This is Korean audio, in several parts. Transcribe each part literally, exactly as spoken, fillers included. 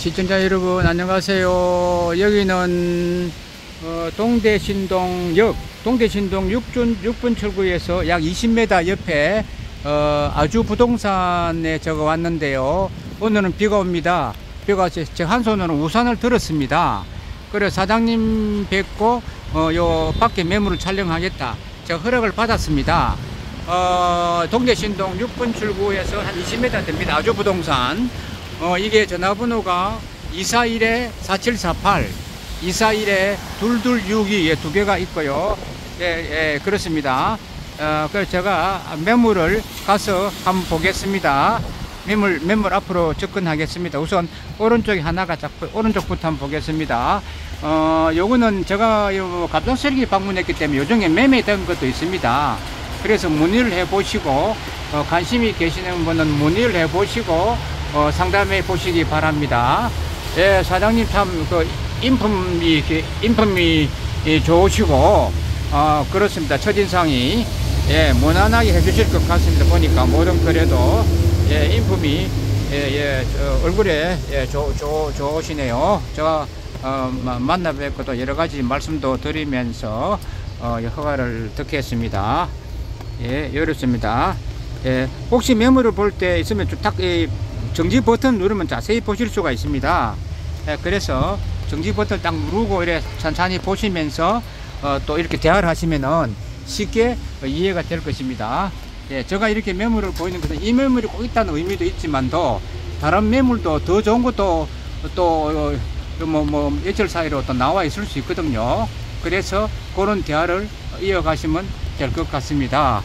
시청자 여러분 안녕하세요. 여기는 어, 동대신동역 동대신동 육 분 출구에서 약 이십 미터 옆에 어, 아주부동산에 제가 왔는데요. 오늘은 비가 옵니다. 비가 와서 제가 한 손으로 우산을 들었습니다. 그래서 사장님 뵙고 어, 요 밖에 매물을 촬영하겠다 제가 허락을 받았습니다. 어, 동대신동 육 분 출구에서 한 이십 미터 됩니다. 아주부동산. 어, 이게 전화번호가 이사일 사칠사팔, 이사일 이이육이 예, 두 개가 있고요. 예, 예, 그렇습니다. 어, 그래서 제가 매물을 가서 한번 보겠습니다. 매물, 매물 앞으로 접근하겠습니다. 우선 오른쪽에 하나가 잡고, 오른쪽부터 한번 보겠습니다. 어, 요거는 제가 갑작스럽게 방문했기 때문에 요즘에 매매된 것도 있습니다. 그래서 문의를 해 보시고, 어, 관심이 계시는 분은 문의를 해 보시고, 어, 상담해 보시기 바랍니다. 예, 사장님 참, 그, 인품이, 인품이 좋으시고, 어, 그렇습니다. 첫인상이, 예, 무난하게 해주실 것 같습니다. 보니까, 뭐든 그래도, 예, 인품이, 예, 예, 저, 얼굴에, 예, 좋, 좋, 좋으시네요. 제가, 어, 만나 뵙고도 여러 가지 말씀도 드리면서, 어, 허가를 듣겠습니다. 예, 이렇습니다. 예, 혹시 매물을 볼 때 있으면 좀 딱, 예, 정지 버튼 누르면 자세히 보실 수가 있습니다. 예, 그래서 정지 버튼 딱 누르고 이렇게 천천히 보시면서 어, 또 이렇게 대화를 하시면은 쉽게 어, 이해가 될 것입니다. 예, 제가 이렇게 매물을 보이는 것은 이 매물이 꼭 있다는 의미도 있지만도 다른 매물도 더 좋은 것도 또 뭐 뭐 며칠 사이로 또 나와 있을 수 있거든요. 그래서 그런 대화를 이어가시면 될 것 같습니다.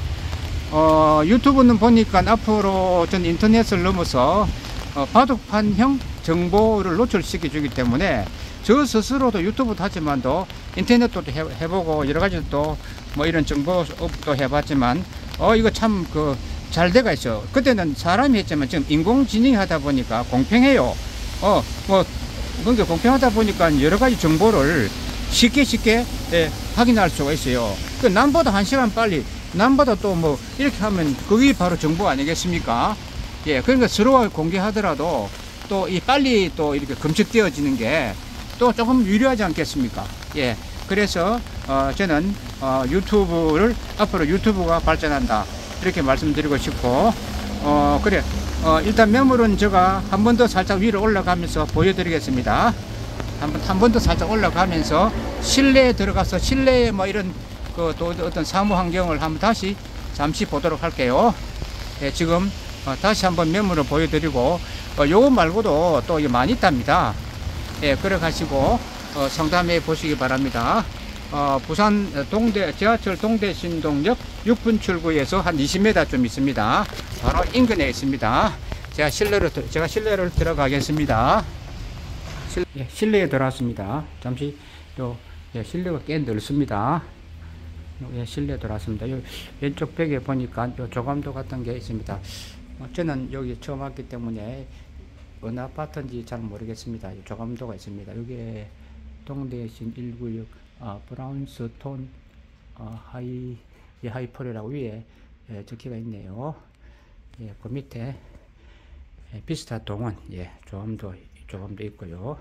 어, 유튜브는 보니까 앞으로 전 인터넷을 넘어서 어, 바둑판형 정보를 노출시켜 주기 때문에 저 스스로도 유튜브도 하지만도 인터넷도 해, 해보고 여러가지 또 뭐 이런 정보도 해봤지만 어 이거 참 그 잘 돼가 있어. 그때는 사람이 했지만 지금 인공지능이 하다 보니까 공평해요. 어 뭐 그러니까 공평하다 보니까 여러가지 정보를 쉽게 쉽게 예, 확인할 수가 있어요. 그 남보다 한 시간 빨리 남보다 또 뭐 이렇게 하면 그게 바로 정보 아니겠습니까? 예, 그러니까 서로 공개하더라도 또 이 빨리 또 이렇게 검색되어지는 게 또 조금 유리하지 않겠습니까? 예, 그래서 어, 저는 어, 유튜브를 앞으로 유튜브가 발전한다 이렇게 말씀드리고 싶고 어 그래 어, 일단 매물은 제가 한 번 더 살짝 위로 올라가면서 보여드리겠습니다. 한번 한 번 더 살짝 올라가면서 실내에 들어가서 실내에 뭐 이런 그 또 어떤 사무 환경을 한번 다시 잠시 보도록 할게요. 예, 지금 어, 다시 한번 매물을 보여드리고 어, 요거 말고도 또 많이 있답니다. 예, 그래 가지고 어, 상담해 보시기 바랍니다. 어, 부산 동대 지하철 동대신동역 육 분 출구에서 한 이십 미터 좀 있습니다. 바로 인근에 있습니다. 제가 실내로 제가 실내를 들어가겠습니다. 실, 예, 실내에 들어왔습니다. 잠시 또 예, 실내가 꽤 넓습니다. 예, 실내에 들어왔습니다. 요 왼쪽 벽에 보니까 요 조감도 같은 게 있습니다. 어, 저는 여기 처음 왔기 때문에 어느 아파트인지 잘 모르겠습니다. 조감도가 있습니다. 여기에 동대신 일구육 어, 브라운스톤 어, 하이 예, 하이폴이라고 위에 예, 적혀가 있네요. 예, 그 밑에 예, 비스타 동원 예, 조감도 조감도 있고요.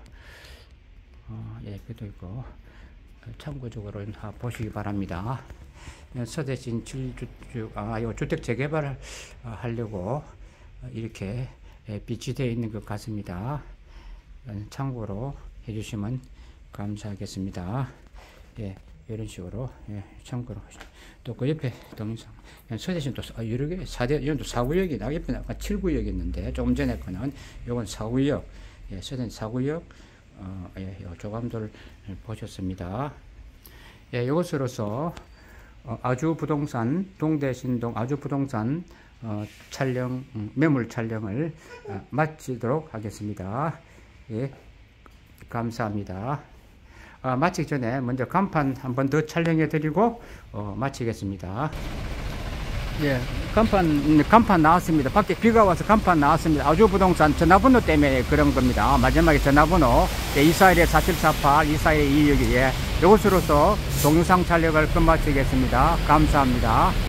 어, 예, 그도 있고 참고적으로 보시기 바랍니다. 서대신 칠주택, 아, 요 주택 재개발을 하려고 이렇게 비치되어 있는 것 같습니다. 참고로 해주시면 감사하겠습니다. 예, 이런 식으로 예, 참고로 또 그 옆에 동영상 서대신 또 여러 개 사대 이건 또 사구역이 나 옆에 아까 칠구역이 있는데 조금 전에 거는 요건 사구역 예, 서대신 사구역 어, 예, 요 조감도를 보셨습니다. 예, 이것으로서 어, 아주부동산 동대신동 아주부동산 어, 촬영 음, 매물 촬영을 어, 마치도록 하겠습니다. 예, 감사합니다. 어, 마치기 전에 먼저 간판 한 번 더 촬영해 드리고 어, 마치겠습니다. 예, 간판, 간판 나왔습니다. 밖에 비가 와서 간판 나왔습니다. 아주부동산 전화번호 때문에 그런 겁니다. 마지막에 전화번호 예, 이사일 사칠사팔, 이사일 이이육이 예, 이것으로서 동영상 촬영을 끝마치겠습니다. 감사합니다.